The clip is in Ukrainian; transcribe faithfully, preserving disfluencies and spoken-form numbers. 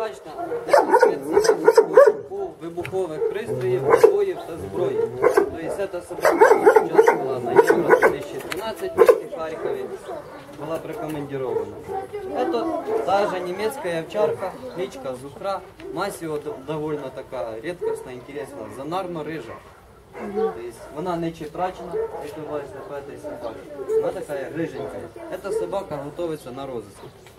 вдячна у вибухових пристроїв, набоїв та зброї. Тобто ця собака зараз була на Євро дві тисячі тринадцять в місті Харкові, была прикомандирована. Это та же немецкая овчарка, кличка Зухра. Мазь его довольно такая редкостная, интересная, занарно-рыжая. То есть она не читрачена, как бывает по этой собаке. Она такая рыженькая. Эта собака готовится на розыск.